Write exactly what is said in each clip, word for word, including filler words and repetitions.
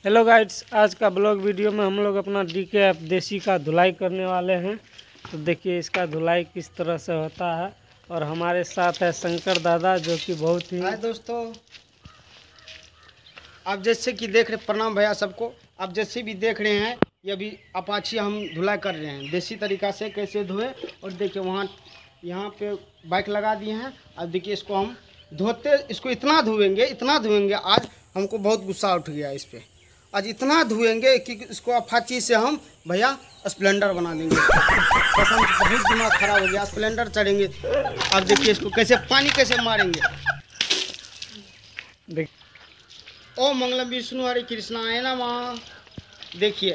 Hello guides, आज का blog video में हम लोग अपना डी के एफ देसी का धुलाई करने वाले हैं। तो देखिए इसका धुलाई किस तरह से होता है। और हमारे साथ है शंकर दादा, जो कि बहुत ही हाय दोस्तों, आप जैसे कि देख रहे, प्रणाम भैया सबको। आप जैसे भी देख रहे हैं, ये अभी अपाची हम धुलाई कर रहे हैं देसी तरीका से, कैसे धोए। और देखिए वहाँ यहाँ पे बाइक लगा दिए हैं। अब देखिए इसको हम धोते, इसको इतना धोएंगे इतना धोएंगे। आज हमको बहुत गुस्सा उठ गया इस पर। आज इतना धोएंगे कि इसको अपाची से हम भैया स्प्लेंडर बना देंगे। कसम, बहुत दिमाग खराब हो गया। स्प्लेंडर चढ़ेंगे। अब देखिए इसको कैसे पानी कैसे मारेंगे। देख ओम मंगलम विष्णु हरे कृष्णा है ना माँ। देखिए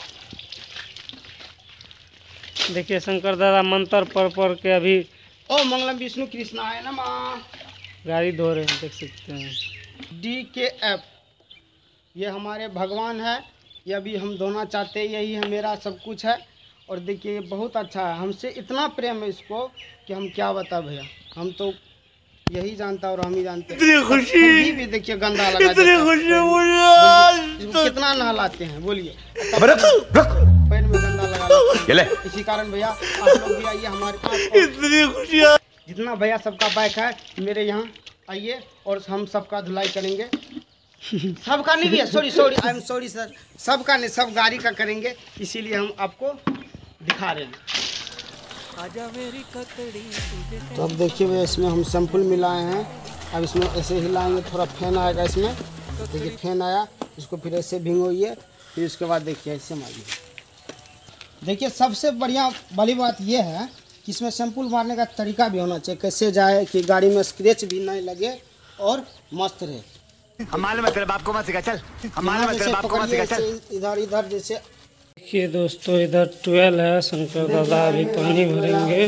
देखिए शंकर दादा मंत्र पढ़ पढ़ के अभी ओम मंगलम विष्णु कृष्णा है ना माँ गाड़ी धो रहे हैं, देख सकते हैं। डी के एफ ये हमारे भगवान है। ये अभी हम धोना चाहते हैं, यही है मेरा सब कुछ है। और देखिए ये बहुत अच्छा है, हमसे इतना प्रेम है इसको कि हम क्या बता भैया। हम तो यही जानता और हम ही जानते हैं। इतनी खुशी भी देखिए गंदा लगा, इतनी खुशी इसको कितना नहलाते हैं बोलिए। पैर में गंदा लगा, इसी कारण भैया आप लोग भी आइए हमारे पास। इतनी खुशी, जितना भैया सबका बाइक है मेरे यहाँ आइए और हम सबका धुलाई करेंगे। सबका नहीं भैया, sorry sorry I am sorry sir, सबका नहीं, सब गाड़ी का करेंगे। इसीलिए हम आपको दिखा रहे हैं। तो अब देखिए भैया, इसमें हम सैंपल मिलाए हैं। अब इसमें ऐसे हिलाएंगे, थोड़ा फैन आएगा इसमें। देखिए फैन आया, इसको फिर ऐसे भिगोइए, फिर उसके बाद देखिए ऐसे मारिए। देखिए सबसे बढ़िया वाली बात यह है कि इसमें सैंपल मारने का तरीका भी होना चाहिए, कैसे जाए कि गाड़ी में स्क्रैच भी नहीं लगे और मस्त रहे। हमारे में तेरे बाप को मत सिखा, चल हमारे में तेरे बाप को मत सिखा, चल इधर इधर जैसे। देखिए दोस्तों, इधर ट्वेल्व है। शंकर दादा अभी पानी भरेंगे।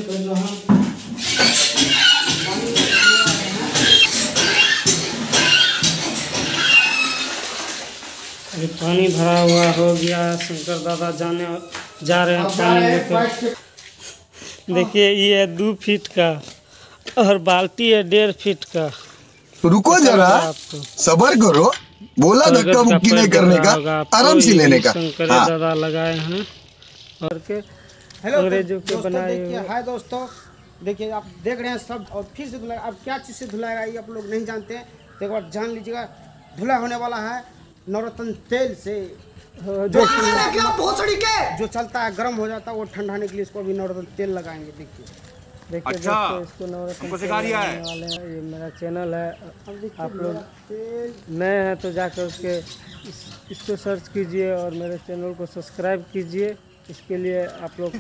अभी पानी भरा हुआ हो गया है। शंकर दादा जाने जा रहे हैं पानी लेकर। देखिए ये है दो फीट का और बाल्टी है डेढ़ फीट का। रुको जरा, सबर करो। बोला धक्का मुक्की नहीं करने का, आराम से लेने का। शंकर दादा लगाए हैं और के अंग्रेजों के बनाए हुए। हाय दोस्तों, देखिए आप देख रहे हैं सब। और फिर से धुलाई, अब क्या चीज़ से धुलाएगा ये आप लोग नहीं जानते हैं, तो एक बार जान लीजिएगा। धुलाई होने वाला है नवरत्न तेल से, जो जो चलता है गर्म हो जाता है, वो ठंडाने के लिए इसको अभी नवरत्न तेल लगाएंगे। देखिए देखिए अच्छा, दोस्तों, इसको नवरत्न तेल लगाने वाले हैं। ये मेरा चैनल है, आप लोग नए हैं तो जाकर उसके इस, इसको सर्च कीजिए और मेरे चैनल को सब्सक्राइब कीजिए। इसके लिए आप लोग का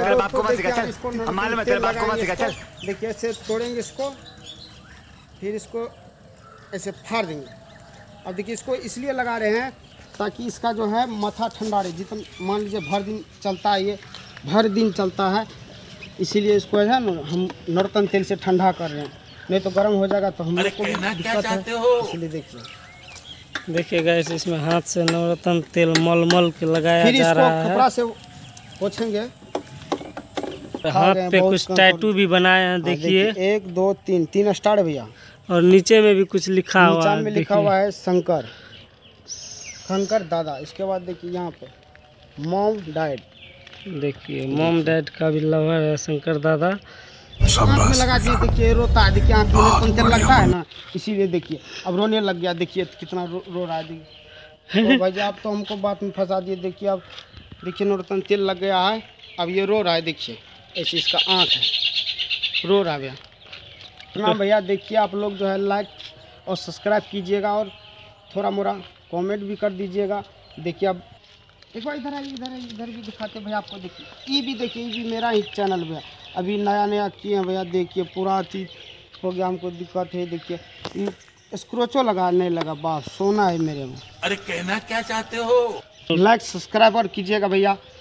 देखिए ऐसे तोड़ेंगे इसको, फिर इसको ऐसे फाड़ देंगे। अब देखिए इसको इसलिए लगा रहे हैं ताकि इसका जो है माथा ठंडा रहे। जितना मान लीजिए भर दिन चलता है, ये भर दिन चलता है, इसीलिए इसको है ना हम नवरत्न तेल से ठंडा कर रहे हैं। नहीं तो गर्म हो जाएगा तो हम लोग को भी दिक्कत है। इसलिए देखिए देखिए गाइस, इसमें हाथ से नवरत्न तेल मल मल के लगाया जा रहा है। कपड़ा से पोंछेंगे। हाथ पे कुछ टैटू भी बनाए हैं। देखिए एक दो तीन तीन स्टार भैया। और नीचे में भी कुछ लिखा हुआ है। में लिखा हुआ है शंकर शंकर दादा। इसके बाद देखिए यहाँ पे मॉम डैड। देखिए मॉम डैड का भी लवर है शंकर दादा। आँख में लगा दिए, देखिए रोता है। देखिए आँख में तेल लगता है ना, इसीलिए देखिए अब रोने लग गया। देखिए कितना रो, रो रहा है। देखिए तो भाई आप तो हमको बात में फंसा दिए। देखिए अब देखिए नवरत्न तेल लग गया है, अब ये रो रहा है। देखिए ऐसी इसका आँख है, रो रहा है भैया। ना भैया देखिए आप लोग जो है लाइक और सब्सक्राइब कीजिएगा और थोड़ा मोड़ा कमेंट भी कर दीजिएगा। देखिए अब एक बार इधर आइए, इधर आइए, इधर भी दिखाते भैया आपको। देखिए ये भी देखिए, ये भी मेरा ही चैनल भैया, अभी नया नया किए हैं भैया। देखिए पूरा चीज़ हो गया, हमको दिक्कत है। देखिए ये स्क्रोचो लगा नहीं लगा, बस सोना है मेरे में। अरे कहना क्या चाहते हो? लाइक सब्सक्राइब और कीजिएगा भैया।